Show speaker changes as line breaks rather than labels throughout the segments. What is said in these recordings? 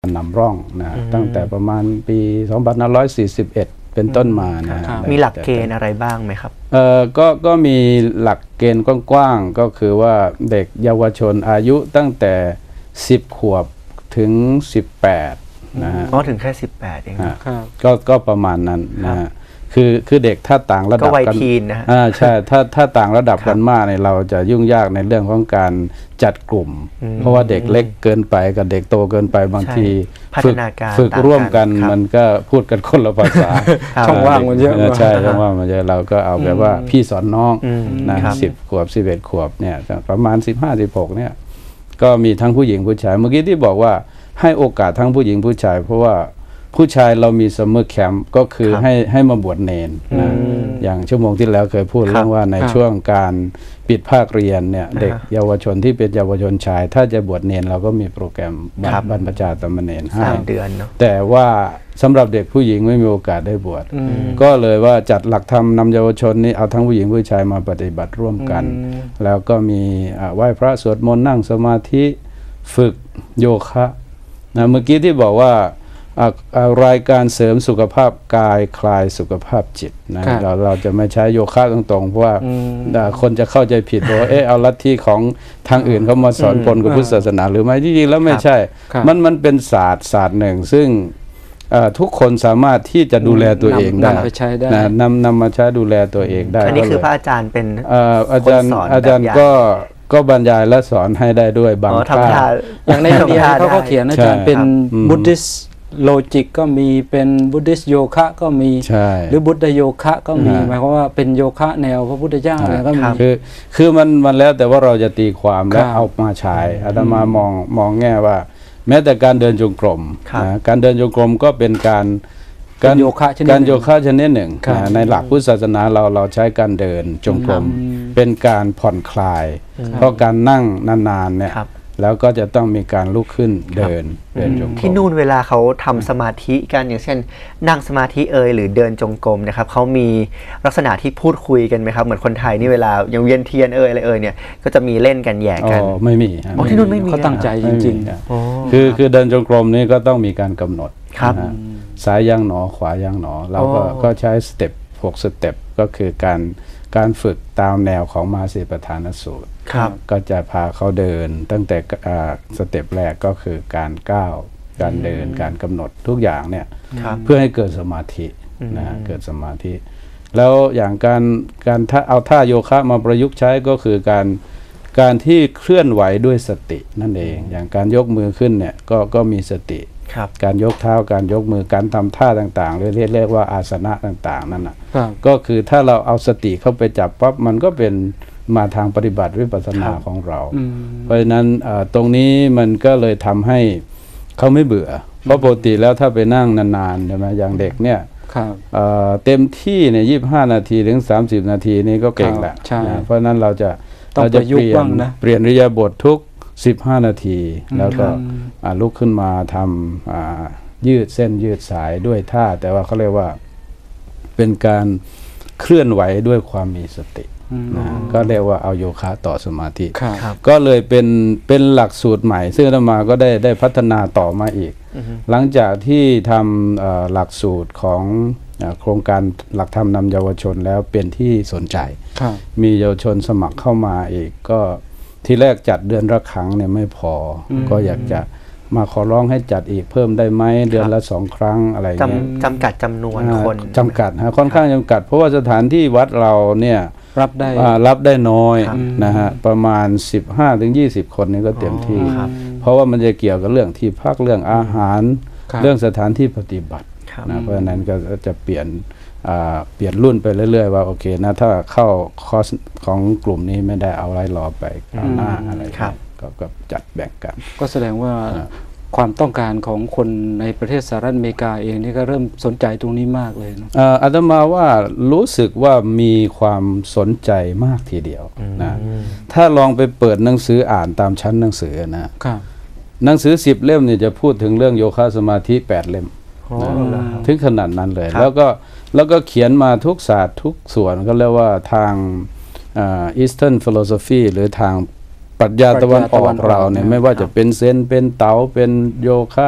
นำร่องนะตั้งแต่ประมาณปี2541เป็นต้นมานะ
มีหลักเกณฑ์อะไรบ้างไหมครับ
ก็มีหลักเกณฑ์กว้างๆก็คือว่าเด็กเยาวชนอายุตั้งแต่10 ขวบถึง18นะฮะ
ถึงแค่18เอง
ก็ประมาณนั้นนะฮะคือเด็กถ้าต่างระดับกัน
นะฮะ
ใช่ถ้าต่างระดับกันมากเนี่ยเราจะยุ่งยากในเรื่องของการจัดกลุ่มเพราะว่าเด็กเล็กเกินไปกับเด็กโตเกินไปบางทีฝึกร่วมกันมันก็พูดกันคนละภาษา
ช่องว่างมันเยอะ
ใช่ช่องว่างมันเยอะเราก็เอาแบบว่าพี่สอนน้องนะ10 ขวบ11 ขวบเนี่ยประมาณ15-16เนี่ยก็มีทั้งผู้หญิงผู้ชายเมื่อกี้ที่บอกว่าให้โอกาสทั้งผู้หญิงผู้ชายเพราะว่าผู้ชายเรามีซัมเมอร์แคมป์ก็คือให้มาบวชเนนนะอย่างชั่วโมงที่แล้วเคยพูดเรื่องว่าในช่วงการปิดภาคเรียนเนี่ยเด็กเยาวชนที่เป็นเยาวชนชายถ้าจะบวชเนนเราก็มีโปรแกรมบรรพชาสามเณรให้
3 เดือนเนาะ
แต่ว่าสำหรับเด็กผู้หญิงไม่มีโอกาสได้บวชก็เลยว่าจัดหลักธรรมนำเยาวชนนี้เอาทั้งผู้หญิงผู้ชายมาปฏิบัติร่วมกันแล้วก็มีไหว้พระสวดมนต์นั่งสมาธิฝึกโยคะนะเมื่อกี้ที่บอกว่ารายการเสริมสุขภาพกายคลายสุขภาพจิตนะเราจะไม่ใช้โยคะตรงๆเพราะว่าคนจะเข้าใจผิดว่าเอาลัทธิของทางอื่นเขามาสอนปนกับพุทธศาสนาหรือไม่จริงๆแล้วไม่ใช่มันเป็นศาสตร์หนึ่งซึ่งทุกคนสามารถที่จะดูแลตัวเองได้นำมาใช้ดูแลตัวเองได้
อันนี้คือพระอาจารย์เป็น
อาจารย์ก็บรรยายและสอนให้ได้ด้วยบางท่า
อย่างในอินเดียเขาก็เขียนอาจารย์เป็นบุตติสโลจิกก็มีเป็นบุตติสโยคะก็มีหรือบุตตโยคะก็มีหมายความว่าเป็นโยคะแนวพระพุทธเจ้าอะไรก็มี
คือมันแล้วแต่ว่าเราจะตีความและเอามาใช้อาตมามองแง่ว่าแม้แต่การเดินจงกรมการเดินจงกรมก็เป็นการโยคะชนิดหนึ่งในหลักพุทธศาสนาเราใช้การเดินจงกรมเป็นการผ่อนคลายเพราะการนั่งนานๆเนี่ยแล้วก็จะต้องมีการลุกขึ้นเดินจงกรม
ที่นู่นเวลาเขาทำสมาธิกันอย่างเช่นนั่งสมาธิหรือเดินจงกรมนะครับเขามีลักษณะที่พูดคุยกันไหมครับเหมือนคนไทยนี่เวลาอย่างเวียนเทียนอะไรเนี่ยก็จะมีเล่นกันแย่กัน
ไม่มี
ที่นู่นไม่มี
เขาตั้งใจจริงๆ
คือเดินจงกรมนี่ก็ต้องมีการกำหนดซ้ายย่างหนอขวาย่างหนอเราก็ใช้สเต็ป6 สเต็ปก็คือการฝึกตามแนวของมหาสติปัฏฐานสูตรก็จะพาเขาเดินตั้งแต่สเต็ปแรกก็คือการก้าวการเดินการกำหนดทุกอย่างเนี่ยเพื่อให้เกิดสมาธินะเกิดสมาธิแล้วอย่างการเอาท่าโยคะมาประยุกต์ใช้ก็คือการที่เคลื่อนไหวด้วยสตินั่นเองอย่างการยกมือขึ้นเนี่ยก็มีสติการยกเท้าการยกมือการทำท่าต่างๆเรียกว่าอาสนะต่างๆนั่นนะก็คือถ้าเราเอาสติเข้าไปจับปั๊บมันก็เป็นมาทางปฏิบัติวิปัสสนาของเราเพราะฉะนั้นตรงนี้มันก็เลยทำให้เขาไม่เบื่อเพราะปกติแล้วถ้าไปนั่งนานๆใช่ไหมอย่างเด็กเนี่ยเต็มที่เนี่ย25 นาทีถึง30 นาทีนี่ก็เก่งแหละเพราะนั้นเราจะเปลี่ยนอิริยาบถทุก15 นาทีแล้วก็ลุกขึ้นมาทำยืดเส้นยืดสายด้วยท่าแต่ว่าเขาเรียกว่าเป็นการเคลื่อนไหวด้วยความมีสติก็เรียกว่าเอาโยคะต่อสมาธิก็เลยเป็นหลักสูตรใหม่ซึ่งอาตมาก็ได้พัฒนาต่อมาอีกหลังจากที่ทำหลักสูตรของโครงการหลักธรรมนำเยาวชนแล้วเป็นที่สนใจมีเยาวชนสมัครเข้ามาอีกก็ที่แรกจัดเดือนละครั้งเนี่ยไม่พอก็อยากจะมาขอร้องให้จัดอีกเพิ่มได้ไหมเดือนละ2 ครั้งอะไรเงี้ย
จำกัดจำนวนคน
จำกัดค่อนข้างจำกัดเพราะว่าสถานที่วัดเราเนี่ยรับได้น้อยนะฮะประมาณ15-20 คนนี่ก็เต็มที่เพราะว่ามันจะเกี่ยวกับเรื่องที่พักเรื่องอาหารเรื่องสถานที่ปฏิบัตินะเพราะฉะนั้นก็จะเปลี่ยนรุ่นไปเรื่อยๆว่าโอเคนะถ้าเข้าคอร์สของกลุ่มนี้ไม่ได้เอาไล่รอไปหน้าอะไรก็จัดแบ่งกัน
ก็แสดงว่าความต้องการของคนในประเทศสหรัฐอเมริกาเองนี่ก็เริ่มสนใจตรงนี้มากเลยนะ
อาตมาว่ารู้สึกว่ามีความสนใจมากทีเดียวนะถ้าลองไปเปิดหนังสืออ่านตามชั้นหนังสือนะหนังสือ10 เล่มเนี่ยจะพูดถึงเรื่องโยคะสมาธิ8 เล่มถึงขนาดนั้นเลยแล้วก็เขียนมาทุกศาสตร์ทุกส่วนก็เรียกว่าทางEastern Philosophy หรือทางปรัชญาตะวันออกเราเนี่ยไม่ว่าจะเป็นเซนเป็นเต๋าเป็นโยคะ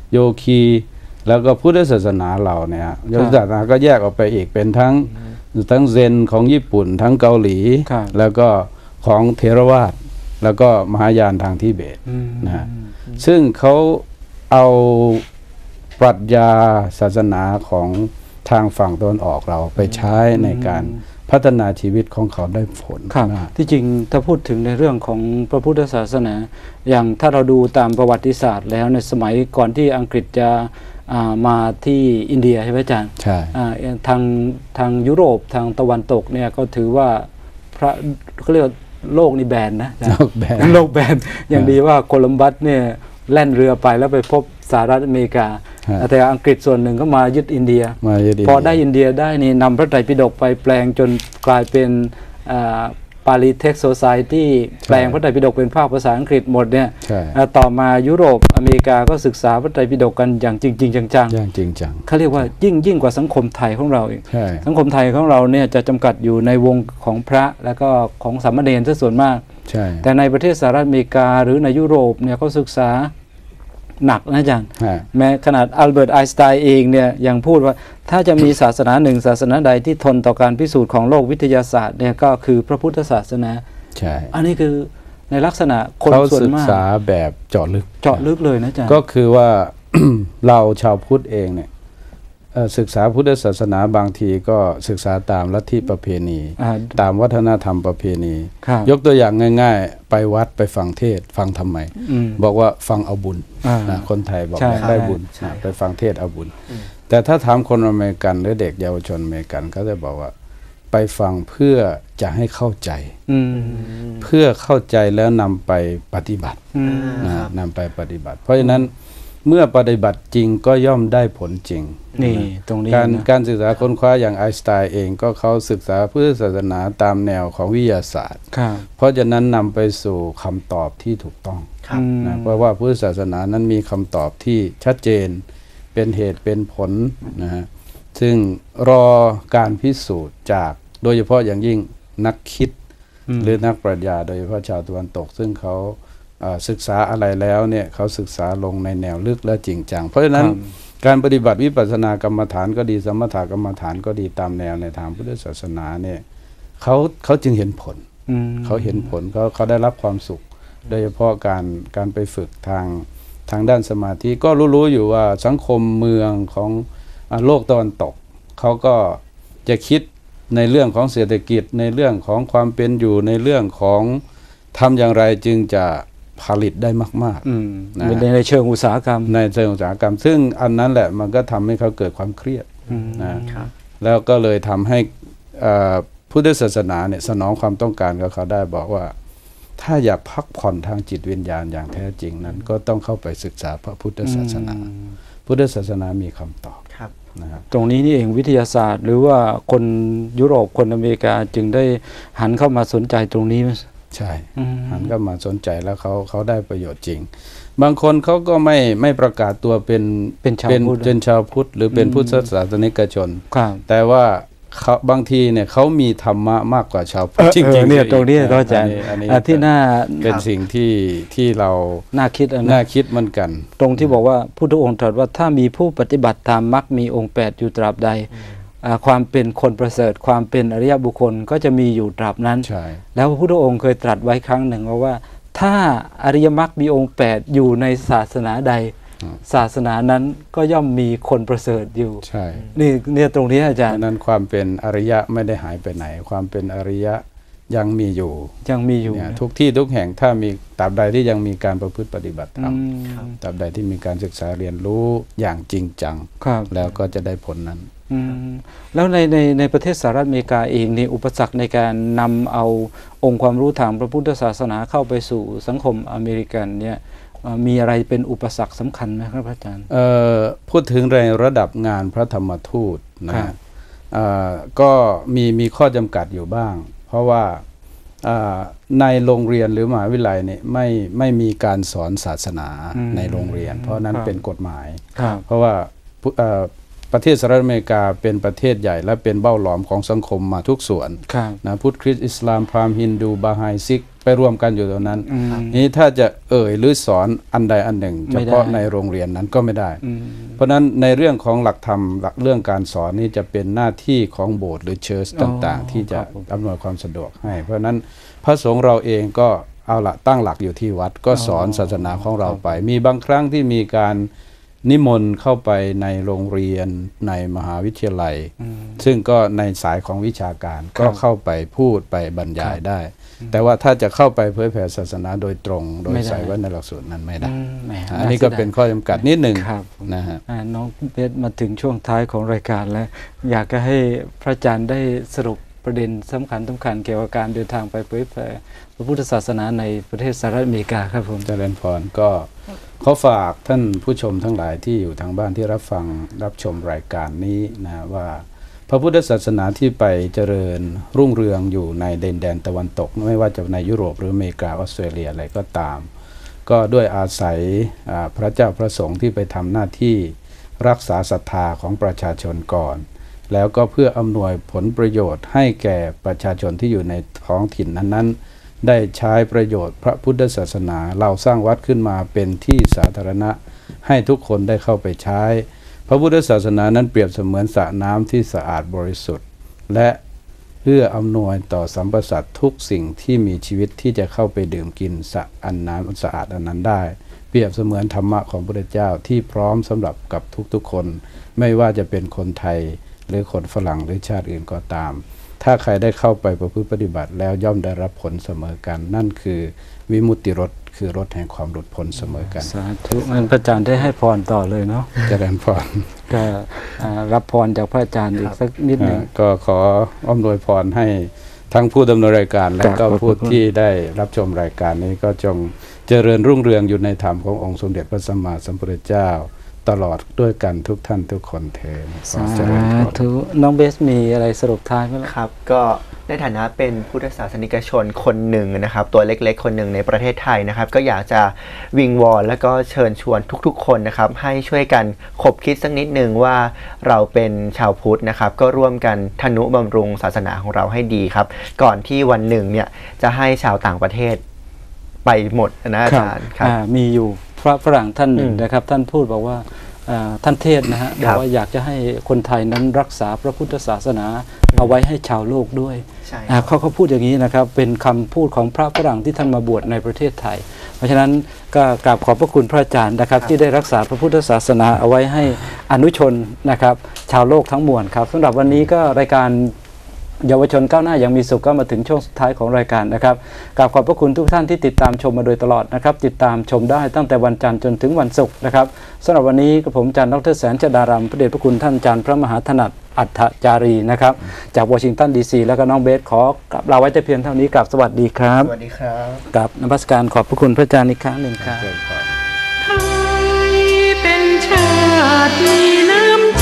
โยคีแล้วก็พุทธศาสนาเราเนี่ยพุทธศาสนาก็แยกออกไปอีกเป็นทั้งเซนของญี่ปุ่นทั้งเกาหลีแล้วก็ของเทรวาสแล้วก็มหายานทางทิเบตนะซึ่งเขาเอาปรัชญาศาสนาของทางฝั่งตะวันออกเราไปใช้ในการพัฒนาชีวิตของเขาได้ผล
ที่จริงถ้าพูดถึงในเรื่องของพระพุทธศาสนาอย่างถ้าเราดูตามประวัติศาสตร์แล้วในสมัยก่อนที่อังกฤษจะมาที่อินเดียใช่ไหมอาจารย์
ใช่
ทางยุโรปทางตะวันตกเนี่ยก็ถือว่าเขาเรียกโลกนี่แบนนะโลกแบนอย่างดีว่าโคลัมบัสเนี่ยแล่นเรือไปแล้วไปพบสหรัฐอเมริกาแต่อังกฤษส่วนหนึ่งก็มายึดอินเดียพอได้อินเดียได้นี่นำพระไตรปิฎกไปแปลงจนกลายเป็นปาลีเท็กซ์โซไซตี้แปลงพระไตรปิฎกเป็นภาษาอังกฤษหมดเนี่ยต่อมายุโรปอเมริกาก็ศึกษาพระไตรปิฎกกันอย่างจริงจังเขาเรียกว่ายิ่งกว่าสังคมไทยของเราอีกสังคมไทยของเราเนี่ยจะจำกัดอยู่ในวงของพระแล้วก็ของสามเณรซะส่วนมากแต่ในประเทศสหรัฐอเมริกาหรือในยุโรปเนี่ยเขาศึกษาหนักนะอาจารย์แม้ขนาดอัลเบิร์ตไอน์สไตน์เองเนี่ยยังพูดว่าถ้าจะมีศาสนาหนึ่งศาสนาใดที่ทนต่อการพิสูจน์ของโลกวิทยาศาสตร์เนี่ยก็คือพระพุทธศาสนา
ใช่
อันนี้คือในลักษณะคนส่วนมาก
เขาศึกษาแบบเจาะลึก
เลยนะอาจารย์
ก็คือว่า เราชาวพุทธเองเนี่ยศึกษาพุทธศาสนาบางทีก็ศึกษาตามลัทธิประเพณีตามวัฒนธรรมประเพณียกตัวอย่างง่ายๆไปวัดไปฟังเทศฟังทำไมบอกว่าฟังเอาบุญนะคนไทยบอกได้บุญไปฟังเทศเอาบุญแต่ถ้าถามคนอเมริกันหรือเด็กเยาวชนอเมริกันเขาจะบอกว่าไปฟังเพื่อจะให้เข้าใจเพื่อเข้าใจแล้วนำไปปฏิบัตินำไปปฏิบัติเพราะฉะนั้นเมื่อปฏิบัติจริงก็ย่อมได้ผลจริง
นี่ตรงนี้
การศึกษาค้นคว้าอย่างไอน์สไตน์เองก็เขาศึกษาพุทธศาสนาตามแนวของวิทยาศาสตร์เพราะฉะนั้นนำไปสู่คำตอบที่ถูกต้องนะเพราะว่าพุทธศาสนานั้นมีคำตอบที่ชัดเจนเป็นเหตุเป็นผลนะฮะซึ่งรอการพิสูจน์จากโดยเฉพาะอย่างยิ่งนักคิดหรือนักปรัชญาโดยเฉพาะชาวตะวันตกซึ่งเขาศึกษาอะไรแล้วเนี่ยเขาศึกษาลงในแนวลึกและจริงจังเพราะฉะนั้นการปฏิบัติวิปัสสนากรรมฐานก็ดีสมถกรรมฐานก็ดีตามแนวในทางพุทธศาสนาเนี่ยเขาจึงเห็นผลเขาเห็นผลเขาได้รับความสุขโดยเฉพาะการไปฝึกทางด้านสมาธิก็รู้อยู่ว่าสังคมเมืองของโลกตะวันตกเขาก็จะคิดในเรื่องของเศรษฐกิจในเรื่องของความเป็นอยู่ในเรื่องของทำอย่างไรจึงจะผลิตได้มากๆ
ในเชิงอุตสาหกรรม
ซึ่งอันนั้นแหละมันก็ทำให้เขาเกิดความเครียดนะแล้วก็เลยทำให้พุทธศาสนาเนี่ยสนองความต้องการของเขาได้บอกว่าถ้าอยากพักผ่อนทางจิตวิญญาณอย่างแท้จริงนั้นก็ต้องเข้าไปศึกษาพระพุทธศาสนาพุทธศาสนามีคำตอบนะครับ
ตรงนี้นี่เองวิทยาศาสตร์หรือว่าคนยุโรปคนอเมริกาจึงได้หันเข้ามาสนใจตรงนี้
ใช่หันก็มาสนใจแล้วเขาได้ประโยชน์จริงบางคนเขาก็ไม่ประกาศตัวเป็นชาวพุทธหรือเป็นพุทธศาสนิกชนแต่ว่าบางทีเนี่ยเขามีธรรมะมากกว่าชาวพุทธจริงๆ
เนี่ยตรงนี้ก็จะที่น่า
เป็นสิ่งที่เรา
น่าคิด
เหมือนกัน
ตรงที่บอกว่าพุทธองค์ตรัสว่าถ้ามีผู้ปฏิบัติตามมรรคมีองค์8อยู่ตราบใดความเป็นคนประเสริฐความเป็นอริยบุคคลก็จะมีอยู่ตราบนั้นแล้วพระพุทธองค์เคยตรัสไว้ครั้งหนึ่งว่าถ้าอริยมรรคมีองค์8อยู่ในศาสนาใดศาสนานั้นก็ย่อมมีคนประเสริฐอยู่
ใช่
นี่ตรงนี้อาจารย์
นั้นความเป็นอริยะไม่ได้หายไปไหนความเป็นอริยะยังมีอยู่ทุกที่ทุกแห่งถ้ามีตราบใดที่ยังมีการประพฤติปฏิบัติธรรมตราบใดที่มีการศึกษาเรียนรู้อย่างจริงจังแล้วก็จะได้ผลนั้น
แล้วในประเทศสหรัฐอเมริกาเองในอุปสรรคในการนำเอาองค์ความรู้ทางพระพุทธศาสนาเข้าไปสู่สังคมอเมริกันเนี่ยมีอะไรเป็นอุปสรรคสำคัญไหมครับอาจารย์
พูดถึงในระดับงานพระธรรมทูตนะก็มีข้อจำกัดอยู่บ้างเพราะว่าในโรงเรียนหรือมหาวิทยาลัยเนี่ยไม่มีการสอนศาสนาในโรงเรียนเพราะนั้นเป็นกฎหมายเพราะว่าประเทศสหรัฐอเมริกาเป็นประเทศใหญ่และเป็นเบ้าหลอมของสังคมมาทุกส่วนนะพุทธคริสต์อิสลามพราหมณ์ฮินดูบาไฮซิกไปรวมกันอยู่ตรงนั้นนี้ถ้าจะหรือสอนอันใดอันหนึ่งเฉพาะในโรงเรียนนั้นก็ไม่ได้เพราะนั้นในเรื่องของหลักธรรมเรื่องการสอนนี่จะเป็นหน้าที่ของโบสถ์หรือเชิร์ชต่างๆที่จะอำนวยความสะดวกให้เพราะนั้นพระสงฆ์เราเองก็เอาละตั้งหลักอยู่ที่วัดก็สอนศาสนาของเราไปมีบางครั้งที่มีการนิมนต์เข้าไปในโรงเรียนในมหาวิทยาลัยซึ่งก็ในสายของวิชาการก็เข้าไปพูดไปบรรยายได้แต่ว่าถ้าจะเข้าไปเผยแผ่ศาสนาโดยตรงโดยใส่ไว้ในหลักสูตรนั้นไม่ได้อันนี้ก็เป็นข้อจำกัดนิดหนึ่งนะฮะ
น้องเบสมาถึงช่วงท้ายของรายการแล้วอยากจะให้พระอาจารย์ได้สรุปประเด็นสำคัญเกี่ยวกับการเดินทางไปเผยแผ่พระพุทธศาสนาในประเทศสหรัฐอเมริกาครับผม
เจริญพรก็ขอฝากท่านผู้ชมทั้งหลายที่อยู่ทางบ้านที่รับฟังรับชมรายการนี้นะว่าพระพุทธศาสนาที่ไปเจริญรุ่งเรืองอยู่ในดินแดนตะวันตกไม่ว่าจะในยุโรปหรืออเมริกาออสเตรเลียอะไรก็ตามก็ด้วยอาศัยพระเจ้าพระสงฆ์ที่ไปทำหน้าที่รักษาศรัทธาของประชาชนก่อนแล้วก็เพื่ออำนวยผลประโยชน์ให้แก่ประชาชนที่อยู่ในท้องถิ่นนั้นๆได้ใช้ประโยชน์พระพุทธศาสนาเราสร้างวัดขึ้นมาเป็นที่สาธารณะให้ทุกคนได้เข้าไปใช้พระพุทธศาสนานั้นเปรียบเสมือนสระน้ำที่สะอาดบริสุทธิ์และเพื่ออำนวยต่อสรรพสัตว์ทุกสิ่งที่มีชีวิตที่จะเข้าไปดื่มกินสระอันน้ำสะอาดอันนั้นได้เปรียบเสมือนธรรมะของพระพุทธเจ้าที่พร้อมสำหรับกับทุกๆคนไม่ว่าจะเป็นคนไทยหรือคนฝรั่งหรือชาติอื่นก็ตามถ้าใครได้เข้าไปประพฤติปฏิบัติแล้วย่อมได้รับผลเสมอกันนั่นคือวิมุตติรสคือรสแห่งความหลุดพ้นเสมอกัน
สาธุงั้นพระอาจารย์ได้ให้พรต่อเลยเนาะ
เจริญพร
ก็รับพรจากพระอาจารย์อีกสักนิดหนึ่ง
ก็ขออำนวยพรให้ทั้งผู้ดำเนินรายการและก็ผู้ที่ได้รับชมรายการนี้ก็จงเจริญรุ่งเรืองอยู่ในธรรมขององค์สมเด็จพระสัมมาสัมพุทธเจ้าตลอดด้วยกันทุกท่านทุกคนเถิด
สาธุน้องเบสมีอะไรสรุปท้ายไหม
ครับก็ในฐานะเป็นพุทธศาสนิกชนคนหนึ่งนะครับตัวเล็กๆคนหนึ่งในประเทศไทยนะครับก็อยากจะวิงวอนและก็เชิญชวนทุกๆคนนะครับให้ช่วยกันคบคิดสักนิดหนึ่งว่าเราเป็นชาวพุทธนะครับก็ร่วมกันทนุบำรุงศาสนาของเราให้ดีครับก่อนที่วันหนึ่งเนี่ยจะให้ชาวต่างประเทศไปหมดนะอาจารย์
ครับมีอยู่พระฝรั่งท่านหนึ่งนะครับท่านพูดบอกว่าท่านเทศนะฮะบอกว่าอยากจะให้คนไทยนั้นรักษาพระพุทธศาสนาเอาไว้ให้ชาวโลกด้วยเขาพูดอย่างนี้นะครับเป็นคำพูดของพระฝรั่งที่ท่านมาบวชในประเทศไทยเพราะฉะนั้นก็กราบขอบพระคุณพระอาจารย์นะครับที่ได้รักษาพระพุทธศาสนาเอาไว้ให้อนุชนนะครับชาวโลกทั้งมวลครับสำหรับวันนี้ก็รายการเยาวชนก้าวหน้าอย่างมีสุขก็มาถึงช่วงสุดท้ายของรายการนะครับกราบขอบพระคุณทุกท่านที่ติดตามชมมาโดยตลอดนะครับติดตามชมได้ตั้งแต่วันจันทร์จนถึงวันศุกร์นะครับสำหรับวันนี้ผมอาจารย์ดร.แสน จดารามพระเดชพระคุณท่านอาจารย์พระมหาถนัดอัฏฐจารีนะครับจากวอชิงตันดีซีแล้วก็น้องเบสขอกลับลาไว้แต่เพียงเท่านี้กับสวัสดีครับ
สวัสดีครับ
กับนมัสการขอบพระคุณพระอาจารย์อีกครั้งหนึ่งครับ
ไทยเป็นชาติมีน้ำใจ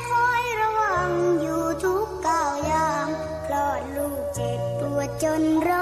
จน